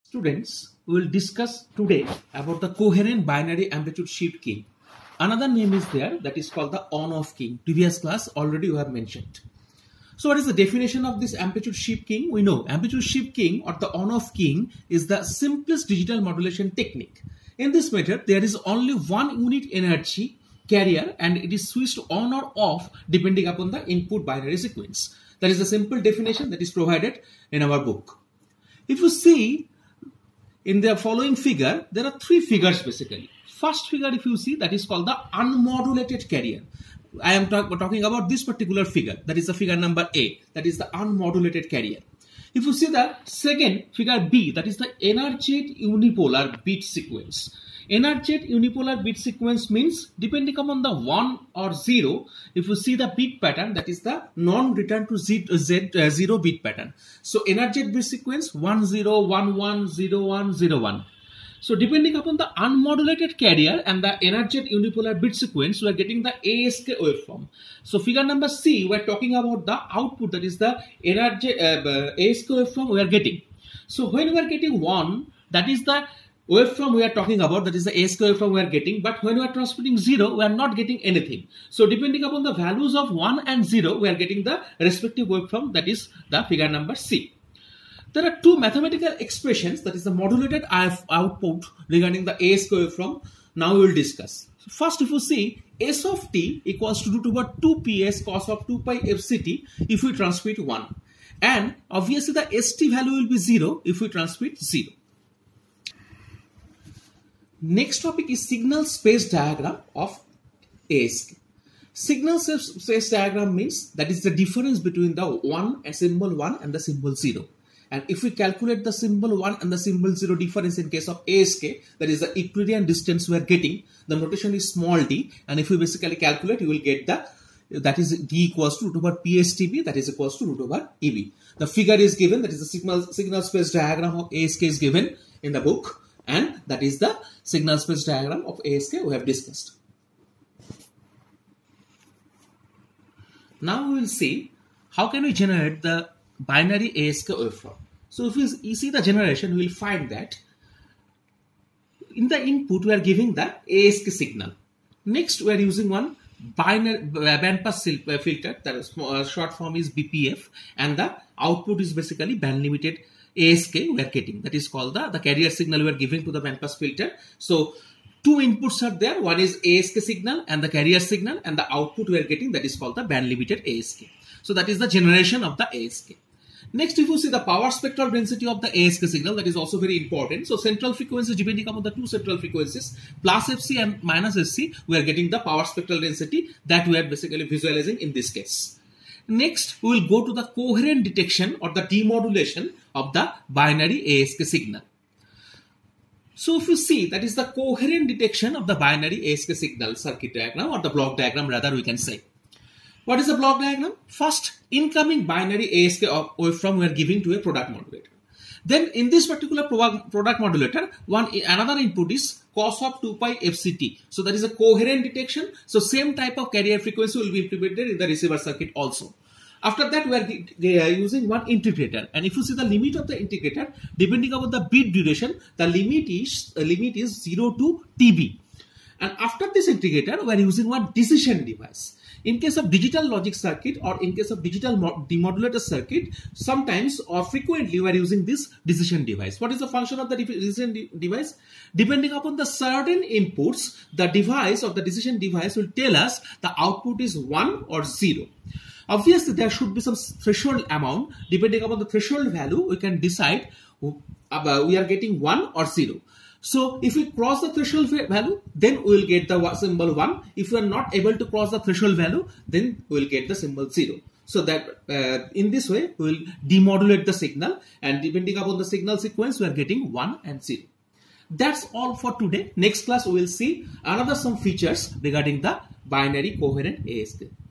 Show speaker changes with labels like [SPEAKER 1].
[SPEAKER 1] Students, we will discuss today about the coherent binary amplitude shift keying. Another name is there that is called the on-off keying. Previous class already we have mentioned. So what is the definition of this amplitude shift keying? We know amplitude shift keying or the on-off keying is the simplest digital modulation technique. In this method, there is only one unit energy carrier and it is switched on or off depending upon the input binary sequence. That is the simple definition that is provided in our book. If you see in the following figure, there are three figures basically. First figure, if you see, that is called the unmodulated carrier. I am talking about this particular figure. That is the figure number A. That is the unmodulated carrier. If you see the second figure B, that is the energetic unipolar bit sequence. Energetic unipolar bit sequence means depending upon the 1 or 0, if you see the bit pattern, that is the non-return to zero bit pattern. So energetic bit sequence 1 0 1 1 0 1 0 1. So depending upon the unmodulated carrier and the energetic unipolar bit sequence, we are getting the ASK waveform. So figure number C, we are talking about the output, that is the energetic ASK waveform we are getting. So when we are getting 1, that is the waveform we are talking about, that is the ASK waveform we are getting, but when we are transmitting 0, we are not getting anything. So depending upon the values of 1 and 0, we are getting the respective waveform, that is the figure number C. There are two mathematical expressions, that is the modulated output regarding the ASK waveform. Now we will discuss. So first, if you see, S of t equals to root over 2 ps cos of 2 pi fct if we transmit 1. And obviously the st value will be 0 if we transmit 0. Next topic is signal space diagram of ASK. Signal space diagram means that is the difference between the 1 and symbol 1 and the symbol 0. And if we calculate the symbol 1 and the symbol 0 difference in case of ASK, that is the Euclidean distance we are getting, the notation is small d, and if we basically calculate, you will get that is d equals to root over PSTB, that is equals to root over EB. The figure is given, that is the signal space diagram of ASK is given in the book, and that is the signal space diagram of ASK we have discussed. Now we will see how can we generate the binary ASK waveform. So if you see the generation, we will find that in the input we are giving the ASK signal. Next we are using one binary bandpass filter, that is short form is BPF, and the output is basically band limited ASK we are getting. That is called the carrier signal we are giving to the bandpass filter. So two inputs are there, one is ASK signal and the carrier signal, and the output we are getting, that is called the band limited ASK. So that is the generation of the ASK. Next, if you see the power spectral density of the ASK signal, that is also very important. So central frequencies, depending upon the two central frequencies, plus FC and minus FC, we are getting the power spectral density that we are basically visualizing in this case. Next, we will go to the coherent detection or the demodulation of the binary ASK signal. So if you see, that is the coherent detection of the binary ASK signal circuit diagram, or the block diagram rather we can say. What is the block diagram? First, incoming binary ASK waveform we are giving to a product modulator. Then in this particular product modulator, another input is cos of 2 pi fct. So that is a coherent detection. So same type of carrier frequency will be implemented in the receiver circuit also. After that, we are using one integrator, and if you see the limit of the integrator, depending upon the bit duration, the limit is 0 to TB. And after this integrator, we are using one decision device. In case of digital logic circuit or in case of digital demodulator circuit, sometimes or frequently we are using this decision device. What is the function of the decision device? Depending upon the certain inputs, the device or the decision device will tell us the output is 1 or 0. Obviously, there should be some threshold amount. Depending upon the threshold value, we can decide we are getting 1 or 0. So if we cross the threshold value, then we will get the symbol 1. If we are not able to cross the threshold value, then we will get the symbol 0. So that in this way, we will demodulate the signal, and depending upon the signal sequence, we are getting 1 and 0. That's all for today. Next class, we will see another some features regarding the binary coherent ASK.